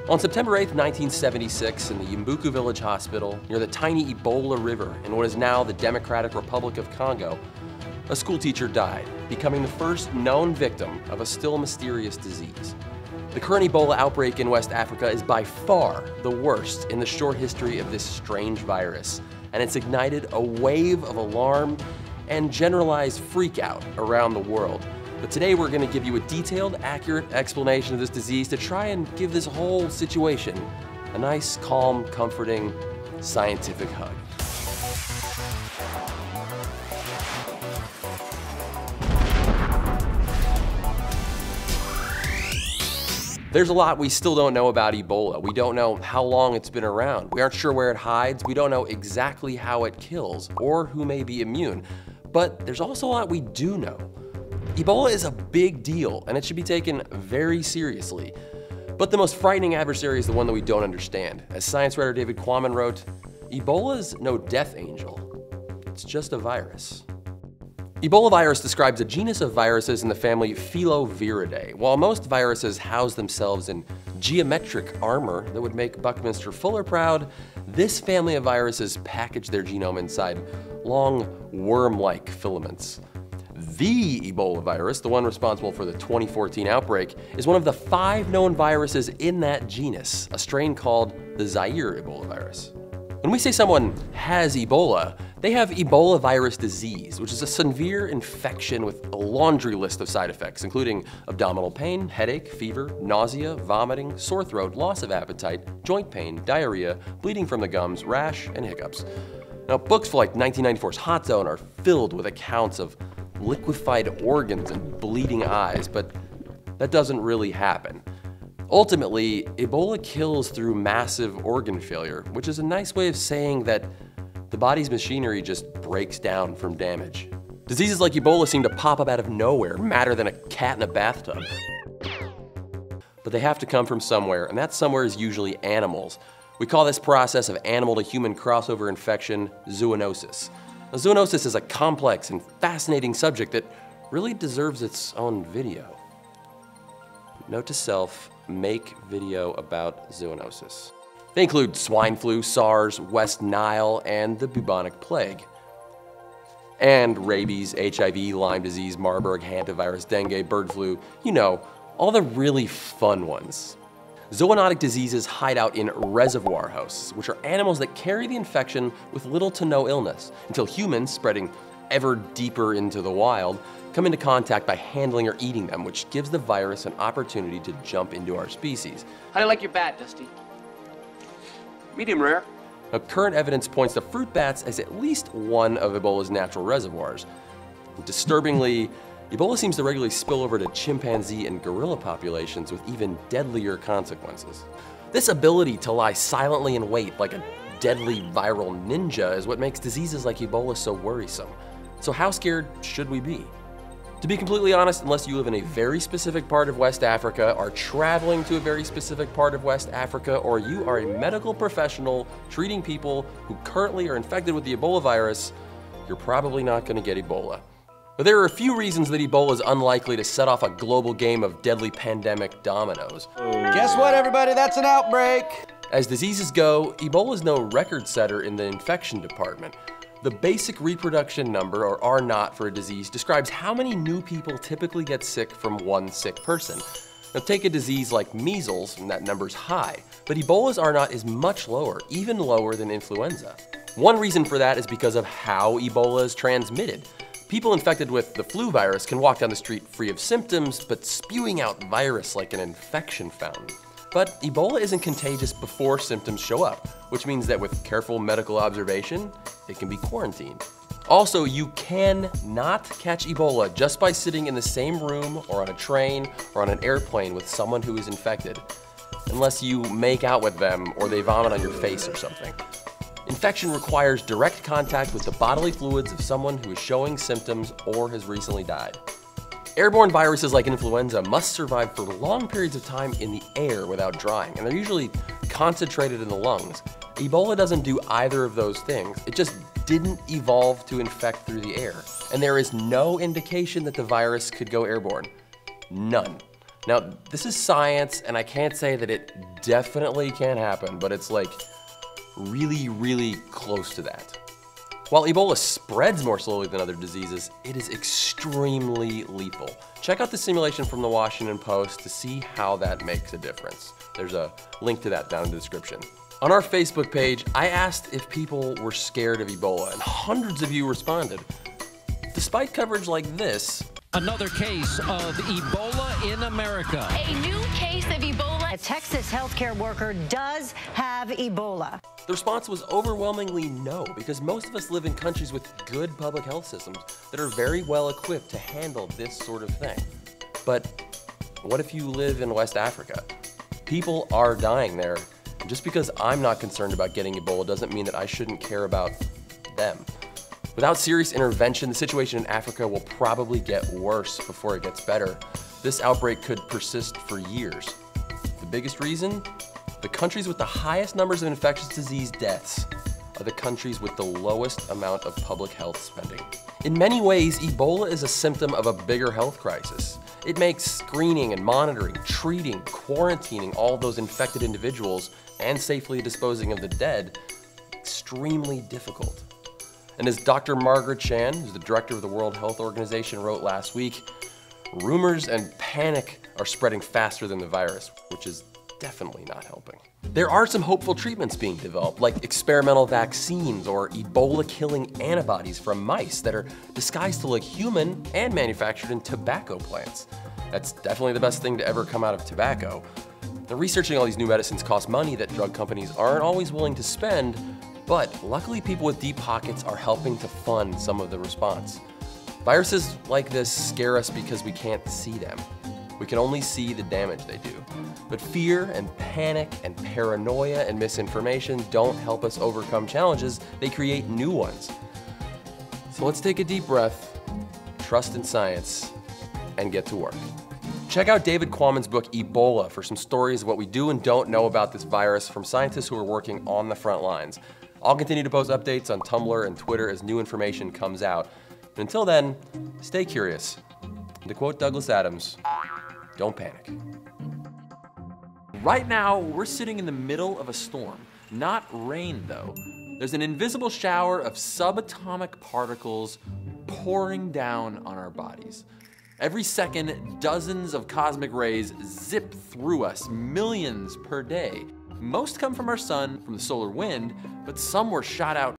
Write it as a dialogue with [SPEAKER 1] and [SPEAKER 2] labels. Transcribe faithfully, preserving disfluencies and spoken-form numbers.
[SPEAKER 1] On September eighth, nineteen seventy-six, in the Yumbuku Village Hospital, near the tiny Ebola River in what is now the Democratic Republic of Congo, a schoolteacher died, becoming the first known victim of a still mysterious disease. The current Ebola outbreak in West Africa is by far the worst in the short history of this strange virus, and it's ignited a wave of alarm and generalized freakout around the world. But today we're going to give you a detailed, accurate explanation of this disease to try and give this whole situation a nice, calm, comforting, scientific hug. There's a lot we still don't know about Ebola. We don't know how long it's been around. We aren't sure where it hides. We don't know exactly how it kills or who may be immune. But there's also a lot we do know. Ebola is a big deal, and it should be taken very seriously. But the most frightening adversary is the one that we don't understand. As science writer David Quammen wrote, Ebola is no death angel. It's just a virus. Ebola virus describes a genus of viruses in the family Filoviridae. While most viruses house themselves in geometric armor that would make Buckminster Fuller proud, this family of viruses package their genome inside long, worm-like filaments. The Ebola virus, the one responsible for the twenty fourteen outbreak, is one of the five known viruses in that genus, a strain called the Zaire Ebola virus. When we say someone has Ebola, they have Ebola virus disease, which is a severe infection with a laundry list of side effects, including abdominal pain, headache, fever, nausea, vomiting, sore throat, loss of appetite, joint pain, diarrhea, bleeding from the gums, rash, and hiccups. Now, books like nineteen ninety-four's Hot Zone are filled with accounts of liquefied organs and bleeding eyes, but that doesn't really happen. Ultimately, Ebola kills through massive organ failure, which is a nice way of saying that the body's machinery just breaks down from damage. Diseases like Ebola seem to pop up out of nowhere, madder than a cat in a bathtub. But they have to come from somewhere, and that somewhere is usually animals. We call this process of animal-to-human crossover infection zoonosis. Now, zoonosis is a complex and fascinating subject that really deserves its own video. Note to self, make video about zoonosis. They include swine flu, SARS, West Nile, and the bubonic plague. And rabies, H I V, Lyme disease, Marburg, hantavirus, dengue, bird flu, you know, all the really fun ones. Zoonotic diseases hide out in reservoir hosts, which are animals that carry the infection with little to no illness, until humans, spreading ever deeper into the wild, come into contact by handling or eating them, which gives the virus an opportunity to jump into our species.
[SPEAKER 2] How do you like your bat, Dusty? Medium rare.
[SPEAKER 1] Now, current evidence points to fruit bats as at least one of Ebola's natural reservoirs. Disturbingly, Ebola seems to regularly spill over to chimpanzee and gorilla populations with even deadlier consequences. This ability to lie silently in wait like a deadly viral ninja is what makes diseases like Ebola so worrisome. So how scared should we be? To be completely honest, unless you live in a very specific part of West Africa, are traveling to a very specific part of West Africa, or you are a medical professional treating people who currently are infected with the Ebola virus, you're probably not going to get Ebola. But there are a few reasons that Ebola is unlikely to set off a global game of deadly pandemic dominoes.
[SPEAKER 3] Guess what, everybody? That's an outbreak.
[SPEAKER 1] As diseases go, Ebola is no record setter in the infection department. The basic reproduction number, or R naught for a disease, describes how many new people typically get sick from one sick person. Now take a disease like measles, and that number's high, but Ebola's R naught is much lower, even lower than influenza. One reason for that is because of how Ebola is transmitted. People infected with the flu virus can walk down the street free of symptoms, but spewing out virus like an infection fountain. But Ebola isn't contagious before symptoms show up, which means that with careful medical observation, it can be quarantined. Also, you can not catch Ebola just by sitting in the same room or on a train or on an airplane with someone who is infected, unless you make out with them or they vomit on your face or something. Infection requires direct contact with the bodily fluids of someone who is showing symptoms or has recently died. Airborne viruses like influenza must survive for long periods of time in the air without drying, and they're usually concentrated in the lungs. Ebola doesn't do either of those things. It just didn't evolve to infect through the air. And there is no indication that the virus could go airborne. None. Now, this is science, and I can't say that it definitely can't happen, but it's like really, really close to that. While Ebola spreads more slowly than other diseases, it is extremely lethal. Check out the simulation from the Washington Post to see how that makes a difference. There's a link to that down in the description. On our Facebook page, I asked if people were scared of Ebola, and hundreds of you responded. Despite coverage like this,
[SPEAKER 4] another case of Ebola in America.
[SPEAKER 5] A new case of Ebola. A Texas healthcare worker does have Ebola.
[SPEAKER 1] The response was overwhelmingly no, because most of us live in countries with good public health systems that are very well equipped to handle this sort of thing. But what if you live in West Africa? People are dying there. And just because I'm not concerned about getting Ebola doesn't mean that I shouldn't care about them. Without serious intervention, the situation in Africa will probably get worse before it gets better. This outbreak could persist for years. The biggest reason? The countries with the highest numbers of infectious disease deaths are the countries with the lowest amount of public health spending. In many ways, Ebola is a symptom of a bigger health crisis. It makes screening and monitoring, treating, quarantining all those infected individuals, and safely disposing of the dead extremely difficult. And as Doctor Margaret Chan, who's the director of the World Health Organization, wrote last week, rumors and panic are spreading faster than the virus, which is definitely not helping. There are some hopeful treatments being developed, like experimental vaccines or Ebola-killing antibodies from mice that are disguised to look human and manufactured in tobacco plants. That's definitely the best thing to ever come out of tobacco. Now, researching all these new medicines costs money that drug companies aren't always willing to spend, but luckily people with deep pockets are helping to fund some of the response. Viruses like this scare us because we can't see them. We can only see the damage they do. But fear and panic and paranoia and misinformation don't help us overcome challenges, they create new ones. So let's take a deep breath, trust in science, and get to work. Check out David Quammen's book, Ebola, for some stories of what we do and don't know about this virus from scientists who are working on the front lines. I'll continue to post updates on Tumblr and Twitter as new information comes out. But until then, stay curious. And to quote Douglas Adams, don't panic.
[SPEAKER 6] Right now, we're sitting in the middle of a storm. Not rain, though. There's an invisible shower of subatomic particles pouring down on our bodies. Every second, dozens of cosmic rays zip through us, millions per day. Most come from our sun, from the solar wind, but some were shot out